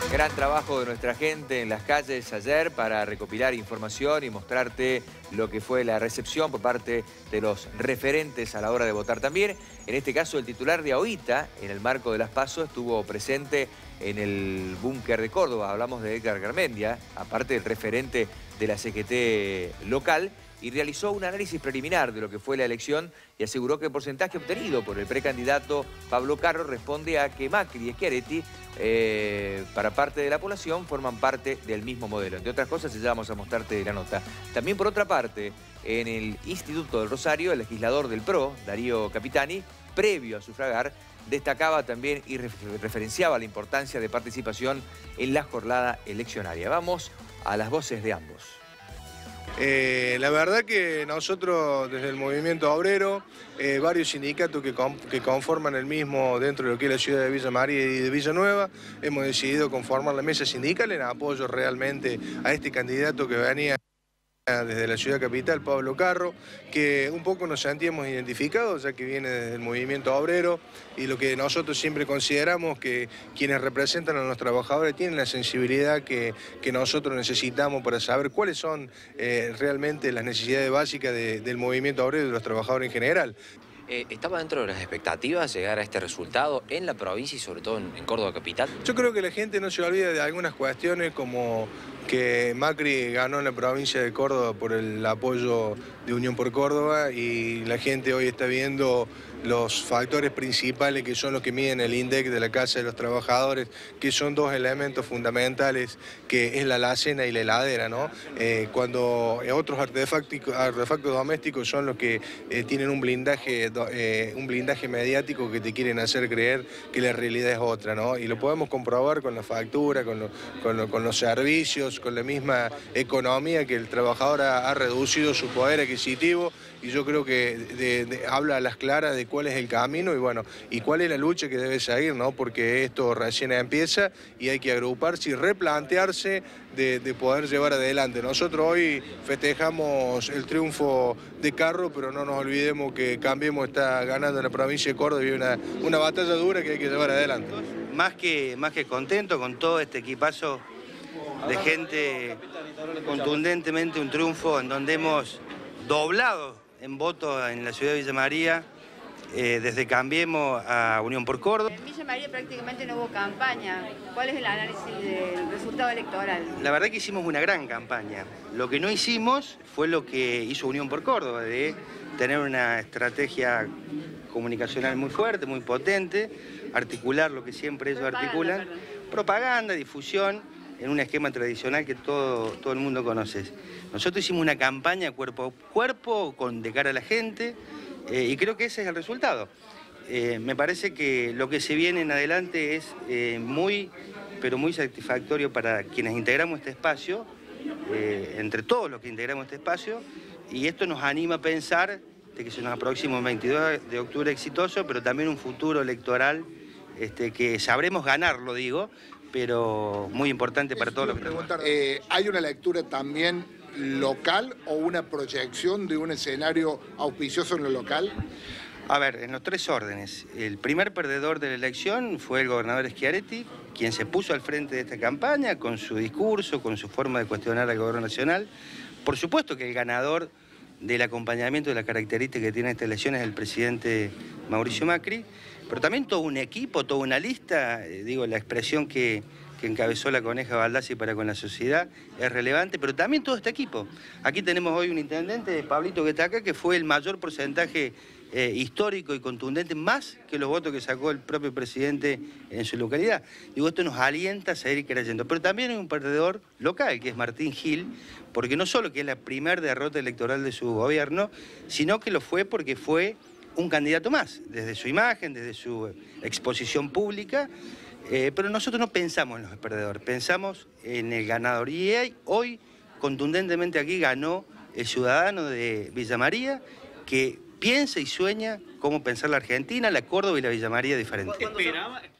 Gran trabajo de nuestra gente en las calles ayer para recopilar información y mostrarte lo que fue la recepción por parte de los referentes a la hora de votar también. En este caso, el titular de AOITA, en el marco de las PASO, estuvo presente en el búnker de Córdoba. Hablamos de Edgar Garmendia, aparte del referente de la CGT local, y realizó un análisis preliminar de lo que fue la elección y aseguró que el porcentaje obtenido por el precandidato Pablo Carro responde a que Macri y Schiaretti, para parte de la población, forman parte del mismo modelo. Entre otras cosas, ya vamos a mostrarte la nota. También, por otra parte, en el Instituto del Rosario, el legislador del PRO, Darío Capitani, previo a sufragar, destacaba también y referenciaba la importancia de participación en la jornada eleccionaria. Vamos a las voces de ambos. La verdad que nosotros desde el movimiento obrero, varios sindicatos que conforman el mismo dentro de lo que es la ciudad de Villa María y de Villanueva, hemos decidido conformar la mesa sindical en apoyo realmente a este candidato que venía desde la ciudad capital, Pablo Carro, que un poco nos sentíamos identificados, ya que viene desde el movimiento obrero, y lo que nosotros siempre consideramos que quienes representan a los trabajadores tienen la sensibilidad que nosotros necesitamos para saber cuáles son realmente las necesidades básicas del movimiento obrero y de los trabajadores en general. ¿Estaba dentro de las expectativas llegar a este resultado en la provincia y sobre todo en Córdoba capital? Yo creo que la gente no se olvida de algunas cuestiones como que Macri ganó en la provincia de Córdoba por el apoyo de Unión por Córdoba, y la gente hoy está viendo los factores principales que son los que miden el índice de la Casa de los Trabajadores, que son dos elementos fundamentales, que es la alacena y la heladera, ¿no? Cuando otros artefactos domésticos son los que tienen un blindaje mediático que te quieren hacer creer que la realidad es otra, ¿no? Y lo podemos comprobar con la factura, con los servicios, con la misma economía, que el trabajador ha reducido su poder adquisitivo, y yo creo que habla a las claras de cuál es el camino y cuál es la lucha que debe seguir, ¿no? Porque esto recién empieza y hay que agruparse y replantearse de poder llevar adelante. Nosotros hoy festejamos el triunfo de Carro, pero no nos olvidemos que Cambiemos está ganando en la provincia de Córdoba y una batalla dura que hay que llevar adelante. Más que contento con todo este equipazo de gente, contundentemente un triunfo en donde hemos doblado en votos en la ciudad de Villa María, desde Cambiemos a Unión por Córdoba. En Villa María prácticamente no hubo campaña. ¿Cuál es el análisis del resultado electoral? La verdad que hicimos una gran campaña. Lo que no hicimos fue lo que hizo Unión por Córdoba, de tener una estrategia comunicacional muy fuerte, muy potente, articular lo que siempre ellos articulan, propaganda, difusión, en un esquema tradicional que todo el mundo conoce. Nosotros hicimos una campaña cuerpo a cuerpo, de cara a la gente, y creo que ese es el resultado. Me parece que lo que se viene en adelante es pero muy satisfactorio para quienes integramos este espacio, entre todos los que integramos este espacio, y esto nos anima a pensar de que se nos aproxima un 22 de octubre exitoso, pero también un futuro electoral que sabremos ganar, lo digo, pero muy importante para todos los que ¿Hay una lectura también local o una proyección de un escenario auspicioso en lo local? A ver, en los tres órdenes. El primer perdedor de la elección fue el gobernador Schiaretti, quien se puso al frente de esta campaña con su discurso, con su forma de cuestionar al gobierno nacional. Por supuesto que el ganador del acompañamiento de las características que tiene esta elección es el presidente Mauricio Macri, pero también todo un equipo, toda una lista, la expresión que encabezó la Coneja Baldassi para con la sociedad es relevante, pero también todo este equipo. Aquí tenemos hoy un intendente, Pablito, que está acá, que fue el mayor porcentaje histórico y contundente, más que los votos que sacó el propio presidente en su localidad. Esto nos alienta a seguir creyendo. Pero también hay un perdedor local, que es Martín Gil, porque no solo que es la primera derrota electoral de su gobierno, sino que lo fue porque fue un candidato más, desde su imagen, desde su exposición pública, pero nosotros no pensamos en los perdedores, pensamos en el ganador. Y hoy, contundentemente aquí, ganó el ciudadano de Villa María, que piensa y sueña cómo pensar la Argentina, la Córdoba y la Villa María diferente.